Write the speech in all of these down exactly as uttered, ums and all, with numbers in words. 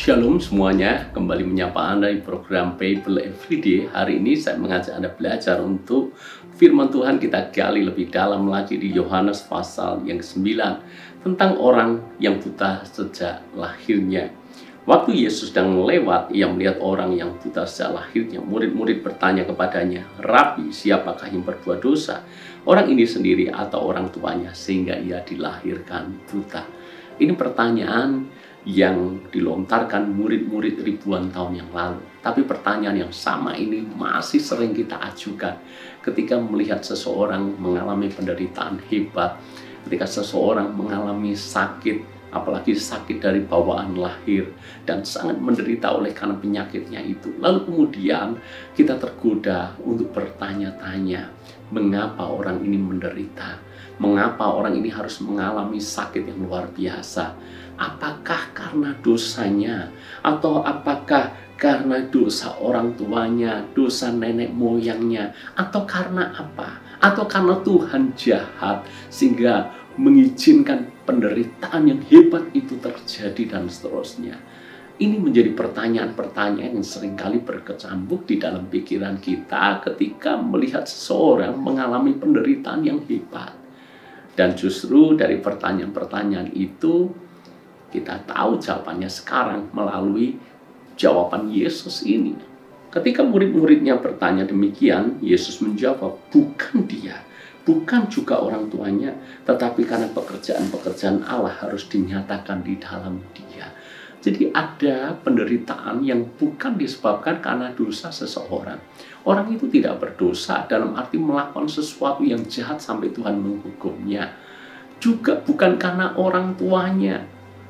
Shalom semuanya, kembali menyapa Anda di program Bible Everyday. Hari ini saya mengajak Anda belajar untuk firman Tuhan. Kita gali lebih dalam lagi di Yohanes pasal yang kesembilan tentang orang yang buta sejak lahirnya. Waktu Yesus sedang lewat, ia melihat orang yang buta sejak lahirnya. Murid-murid bertanya kepadanya, "Rabi, siapakah yang berbuat dosa? Orang ini sendiri atau orang tuanya sehingga ia dilahirkan buta?" Ini pertanyaan yang dilontarkan murid-murid ribuan tahun yang lalu. Tapi pertanyaan yang sama ini masih sering kita ajukan ketika melihat seseorang mengalami penderitaan hebat, ketika seseorang mengalami sakit, apalagi sakit dari bawaan lahir, dan sangat menderita oleh karena penyakitnya itu. Lalu kemudian kita tergoda untuk bertanya-tanya, mengapa orang ini menderita? Mengapa orang ini harus mengalami sakit yang luar biasa? Apakah karena dosanya? Atau apakah karena dosa orang tuanya, dosa nenek moyangnya? Atau karena apa? Atau karena Tuhan jahat sehingga mengizinkan penderitaan yang hebat itu terjadi dan seterusnya? Ini menjadi pertanyaan-pertanyaan yang seringkali berkecambuk di dalam pikiran kita ketika melihat seseorang mengalami penderitaan yang hebat. Dan justru dari pertanyaan-pertanyaan itu kita tahu jawabannya sekarang melalui jawaban Yesus ini. Ketika murid-muridnya bertanya demikian, Yesus menjawab, bukan dia, bukan juga orang tuanya, tetapi karena pekerjaan-pekerjaan Allah harus dinyatakan di dalam dia. Jadi ada penderitaan yang bukan disebabkan karena dosa seseorang. Orang itu tidak berdosa dalam arti melakukan sesuatu yang jahat sampai Tuhan menghukumnya. Juga bukan karena orang tuanya.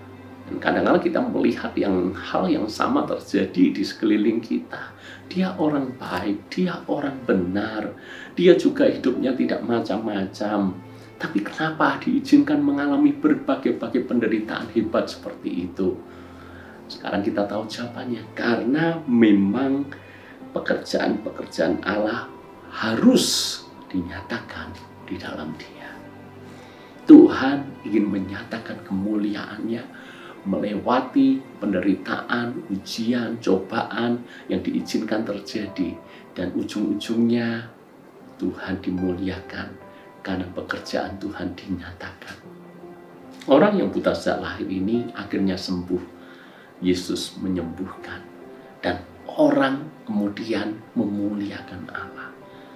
Dan kadang-kadang kita melihat yang hal yang sama terjadi di sekeliling kita. Dia orang baik, dia orang benar. Dia juga hidupnya tidak macam-macam. Tapi kenapa diizinkan mengalami berbagai-bagai penderitaan hebat seperti itu? Sekarang kita tahu jawabannya. Karena memang pekerjaan-pekerjaan Allah harus dinyatakan di dalam dia. Tuhan ingin menyatakan kemuliaannya melewati penderitaan, ujian, cobaan yang diizinkan terjadi. Dan ujung-ujungnya Tuhan dimuliakan karena pekerjaan Tuhan dinyatakan. Orang yang buta sejak lahir ini akhirnya sembuh. Yesus menyembuhkan. Dan orang kemudian memuliakan Allah.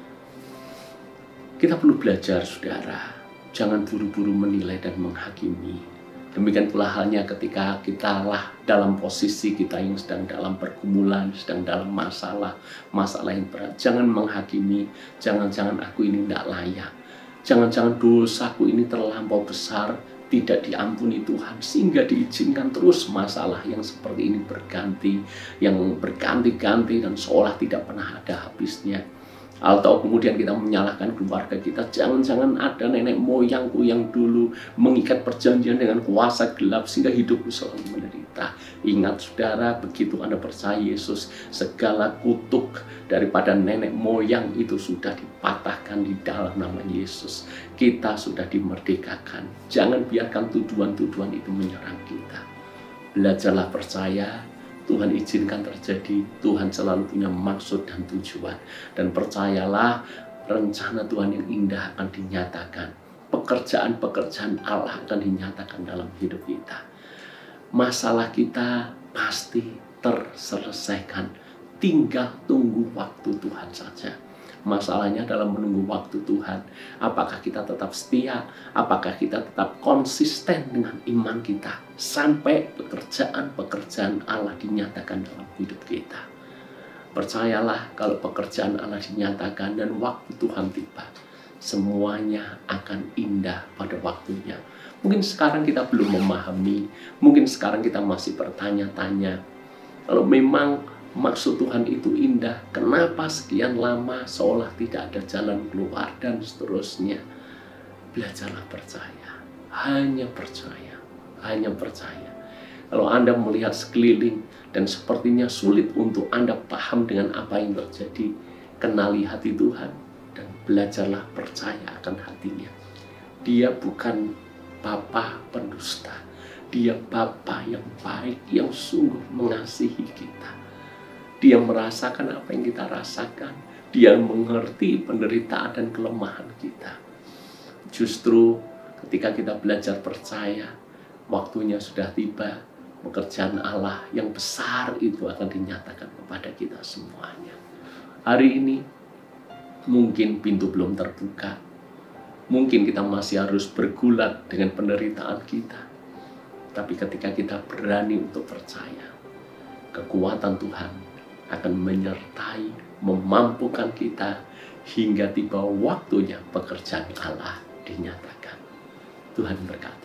Kita perlu belajar, saudara. Jangan buru-buru menilai dan menghakimi. Demikian pula halnya ketika kita lah dalam posisi kita yang sedang dalam pergumulan, sedang dalam masalah, masalah yang berat. Jangan menghakimi, jangan-jangan aku ini tidak layak. Jangan-jangan dosaku ini terlampau besar, tidak diampuni Tuhan, sehingga diizinkan terus masalah yang seperti ini berganti, yang berganti-ganti dan seolah tidak pernah ada habisnya. Atau kemudian kita menyalahkan keluarga kita, jangan-jangan ada nenek moyangku yang dulu mengikat perjanjian dengan kuasa gelap sehingga hidupku selalu menderita. Ingat saudara, begitu Anda percaya Yesus, segala kutuk daripada nenek moyang itu sudah dipatahkan di dalam nama Yesus. Kita sudah dimerdekakan. Jangan biarkan tuduhan-tuduhan itu menyerang kita. Belajarlah percaya. Tuhan izinkan terjadi, Tuhan selalu punya maksud dan tujuan. Dan percayalah, rencana Tuhan yang indah akan dinyatakan. Pekerjaan-pekerjaan Allah akan dinyatakan dalam hidup kita. Masalah kita pasti terselesaikan. Tinggal tunggu waktu Tuhan saja. Masalahnya dalam menunggu waktu Tuhan. Apakah kita tetap setia? Apakah kita tetap konsisten dengan iman kita? Sampai pekerjaan-pekerjaan Allah dinyatakan dalam hidup kita. Percayalah kalau pekerjaan Allah dinyatakan dan waktu Tuhan tiba, semuanya akan indah pada waktunya. Mungkin sekarang kita belum memahami. Mungkin sekarang kita masih bertanya-tanya. Kalau memang maksud Tuhan itu indah, kenapa sekian lama seolah tidak ada jalan keluar dan seterusnya? Belajarlah percaya, hanya percaya, hanya percaya. Kalau Anda melihat sekeliling dan sepertinya sulit untuk Anda paham dengan apa yang terjadi, kenali hati Tuhan dan belajarlah percaya akan hatinya. Dia bukan Bapa pendusta. Dia Bapa yang baik, yang sungguh mengasihi kita. Dia merasakan apa yang kita rasakan. Dia mengerti penderitaan dan kelemahan kita. Justru ketika kita belajar percaya, waktunya sudah tiba, pekerjaan Allah yang besar itu akan dinyatakan kepada kita semuanya. Hari ini mungkin pintu belum terbuka. Mungkin kita masih harus bergulat dengan penderitaan kita. Tapi ketika kita berani untuk percaya, kekuatan Tuhan akan menyertai, memampukan kita hingga tiba waktunya pekerjaan Allah dinyatakan. Tuhan berkati.